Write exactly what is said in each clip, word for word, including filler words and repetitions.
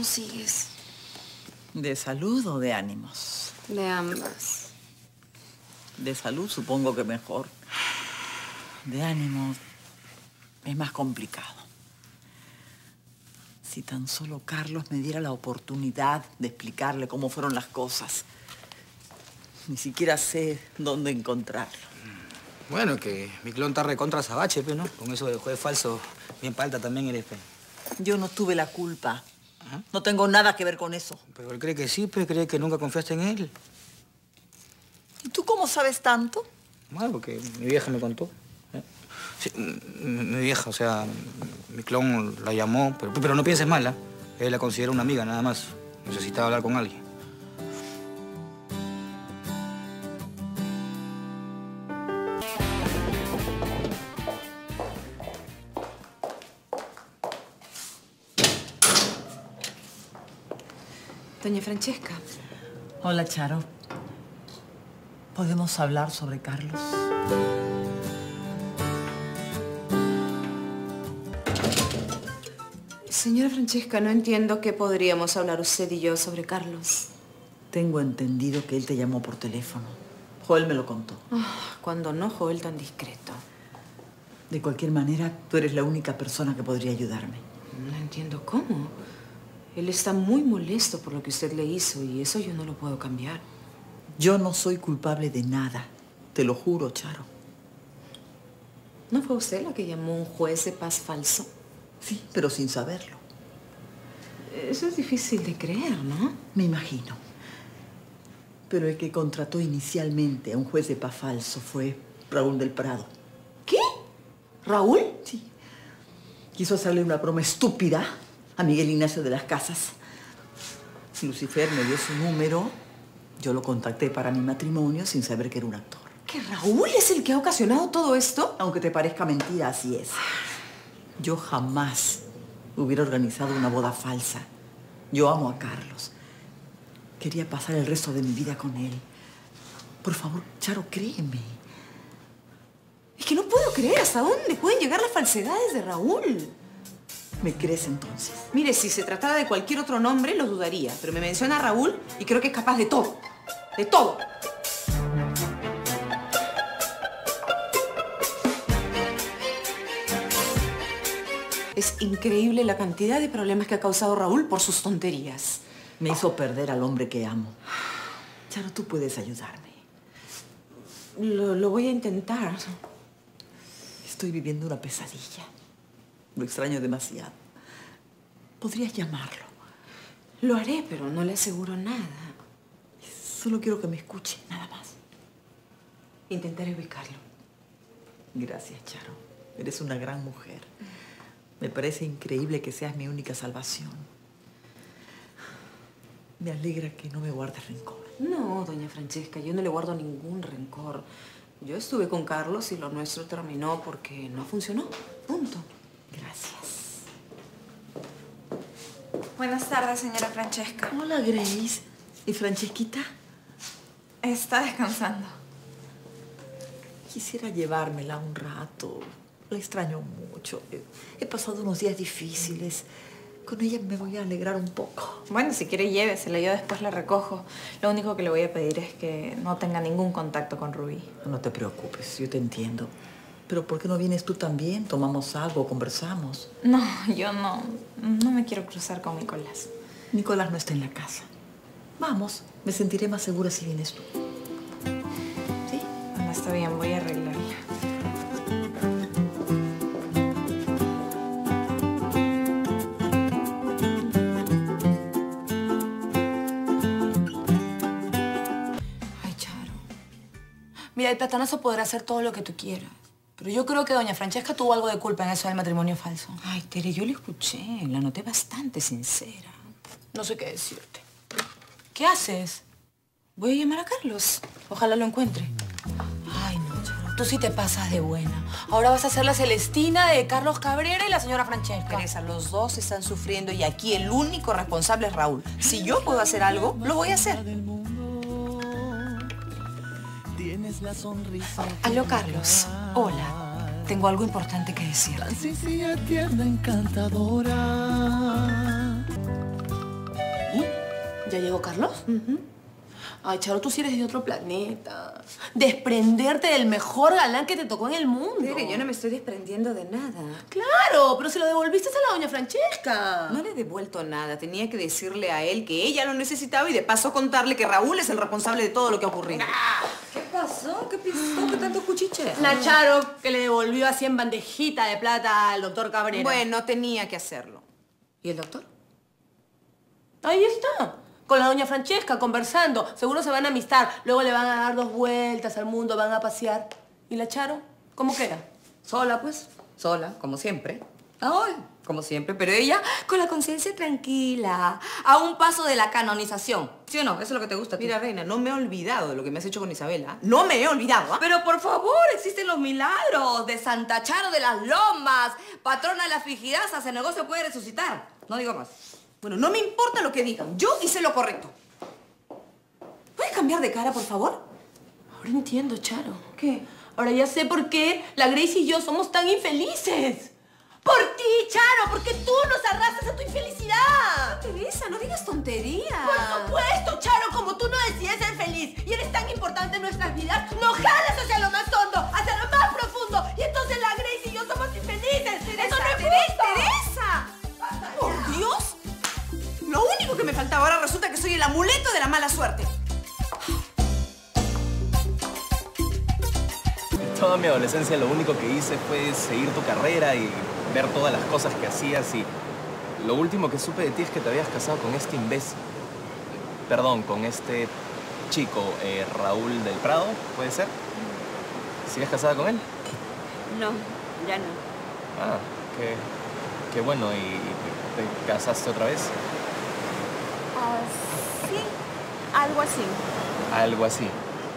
¿Cómo sigues? ¿De salud o de ánimos? De ambas. De salud supongo que mejor. De ánimos es más complicado. Si tan solo Carlos me diera la oportunidad de explicarle cómo fueron las cosas. Ni siquiera sé dónde encontrarlo. Bueno, que mi clon está recontra azabache, pe, ¿no? Con eso del juez falso, bien palta también eres, pe. Yo no tuve la culpa. Ajá. No tengo nada que ver con eso. Pero él cree que sí, pe, cree que nunca confiaste en él. ¿Y tú cómo sabes tanto? Bueno, porque mi vieja me contó. ¿eh? Sí, mi vieja, o sea, mi clon la llamó, pero, pero no pienses mal, ¿eh? Él la considera una amiga, nada más. Necesitaba hablar con alguien. Doña Francesca. Hola, Charo. ¿Podemos hablar sobre Carlos? Señora Francesca, no entiendo qué podríamos hablar usted y yo sobre Carlos. Tengo entendido que él te llamó por teléfono. Joel me lo contó. Oh, cuando no, Joel tan discreto. De cualquier manera, tú eres la única persona que podría ayudarme. No entiendo cómo. Él está muy molesto por lo que usted le hizo y eso yo no lo puedo cambiar. Yo no soy culpable de nada. Te lo juro, Charo. ¿No fue usted la que llamó a un juez de paz falso? Sí, pero sin saberlo. Eso es difícil de creer, ¿no? Me imagino. Pero el que contrató inicialmente a un juez de paz falso fue Raúl del Prado. ¿Qué? ¿Raúl? Sí. Quiso hacerle una broma estúpida a Miguel Ignacio de las Casas. Lucifer me dio su número. Yo lo contacté para mi matrimonio sin saber que era un actor. ¿Que Raúl es el que ha ocasionado todo esto? Aunque te parezca mentira, así es. Yo jamás hubiera organizado una boda falsa. Yo amo a Carlos. Quería pasar el resto de mi vida con él. Por favor, Charo, créeme. Es que no puedo creer hasta dónde pueden llegar las falsedades de Raúl. ¿Me crees entonces? Mire, si se tratara de cualquier otro nombre, lo dudaría. Pero me menciona a Raúl y creo que es capaz de todo. De todo. Es increíble la cantidad de problemas que ha causado Raúl por sus tonterías. Me hizo perder al hombre que amo. Charo, tú puedes ayudarme. Lo, lo voy a intentar. Estoy viviendo una pesadilla. Lo extraño demasiado. ¿Podrías llamarlo? Lo haré, pero no le aseguro nada. Solo quiero que me escuche, nada más. Intentaré ubicarlo. Gracias, Charo. Eres una gran mujer. Me parece increíble que seas mi única salvación. Me alegra que no me guardes rencor. No, doña Francesca, yo no le guardo ningún rencor. Yo estuve con Carlos y lo nuestro terminó porque no funcionó. Punto. Gracias. Buenas tardes, señora Francesca. Hola, Grace. ¿Y Francesquita? Está descansando. Quisiera llevármela un rato. La extraño mucho. He pasado unos días difíciles. Con ella me voy a alegrar un poco. Bueno, si quiere llévesela, yo después la recojo. Lo único que le voy a pedir es que no tenga ningún contacto con Rubí. No te preocupes, yo te entiendo. Pero ¿por qué no vienes tú también? Tomamos algo, conversamos. No, yo no, no me quiero cruzar con Nicolás. Nicolás no está en la casa. Vamos, me sentiré más segura si vienes tú. ¿Sí? Bueno, está bien, voy a arreglarla. Ay, Charo. Mira, el platanazo podrá hacer todo lo que tú quieras. Pero yo creo que doña Francesca tuvo algo de culpa en eso del matrimonio falso. Ay, Tere, yo le escuché. La noté bastante sincera. No sé qué decirte. ¿Qué haces? Voy a llamar a Carlos. Ojalá lo encuentre. Ay, no, Charo. Tú sí te pasas de buena. Ahora vas a ser la Celestina de Carlos Cabrera y la señora Francesca. Teresa, los dos están sufriendo y aquí el único responsable es Raúl. Si yo puedo hacer algo, lo voy a hacer. Aló, Carlos. Hola. Tengo algo importante que decirte. Tan sencilla, tierna, encantadora. ¿Ya llegó Carlos? Uh-huh. Ay, Charo, tú sí eres de otro planeta. Desprenderte del mejor galán que te tocó en el mundo. Tere, yo no me estoy desprendiendo de nada. Claro, pero se lo devolviste a la doña Francesca. No le he devuelto nada. Tenía que decirle a él que ella lo necesitaba y de paso contarle que Raúl es el responsable de todo lo que ha ocurrido. ¿Qué pasó? ¿Qué pasó? ¿Qué tanto cuchichea? La Charo que le devolvió así en bandejita de plata al doctor Cabrera. Bueno, tenía que hacerlo. ¿Y el doctor? Ahí está. Con la doña Francesca, conversando. Seguro se van a amistar. Luego le van a dar dos vueltas al mundo, van a pasear. ¿Y la Charo? ¿Cómo queda? Sola, pues. Sola, como siempre. Ay, como siempre. Pero ella con la conciencia tranquila. A un paso de la canonización. ¿Sí o no? Eso es lo que te gusta a ti. Mira, reina, no me he olvidado de lo que me has hecho con Isabela. No me he olvidado, ¿ah? Pero por favor, existen los milagros de Santa Charo de las Lomas. Patrona de las frigidazas. El negocio puede resucitar. No digo más. Bueno, no me importa lo que digan. Yo hice lo correcto. ¿Puedes cambiar de cara, por favor? Ahora entiendo, Charo. ¿Qué? Ahora ya sé por qué la Grace y yo somos tan infelices. ¡Por ti, Charo! Porque tú nos arrastras a tu infelicidad. Teresa, no digas tonterías. Por supuesto, Charo. Como tú no decides ser feliz y eres tan importante en nuestras vidas, nos jalas hacia lo más hondo, hacia lo más profundo. Y entonces la Grace y yo somos infelices. Teresa, ¡Eso no es Teresa, justo! ¡Teresa! ¡Por Dios! Lo único que me faltaba ahora resulta que soy el amuleto de la mala suerte. Toda mi adolescencia lo único que hice fue seguir tu carrera y ver todas las cosas que hacías y lo último que supe de ti es que te habías casado con este imbécil. Perdón, con este chico, eh, Raúl del Prado, ¿puede ser? ¿Sigues casada con él? No, ya no. Ah, qué, qué bueno. ¿Y te casaste otra vez? Uh, sí, algo así. Algo así.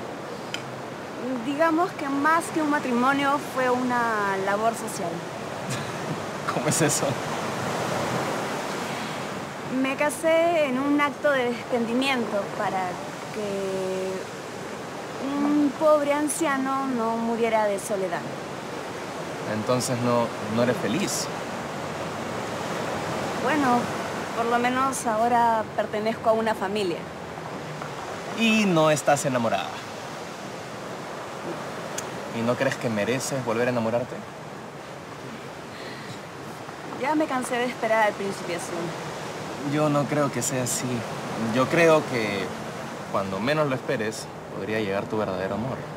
Digamos que más que un matrimonio fue una labor social. ¿Cómo es eso? Me casé en un acto de desprendimiento para que un pobre anciano no muriera de soledad. Entonces no, no eres feliz. Bueno, por lo menos ahora pertenezco a una familia. Y no estás enamorada. ¿Y no crees que mereces volver a enamorarte? Ya me cansé de esperar al príncipe azul. Yo no creo que sea así. Yo creo que cuando menos lo esperes, podría llegar tu verdadero amor.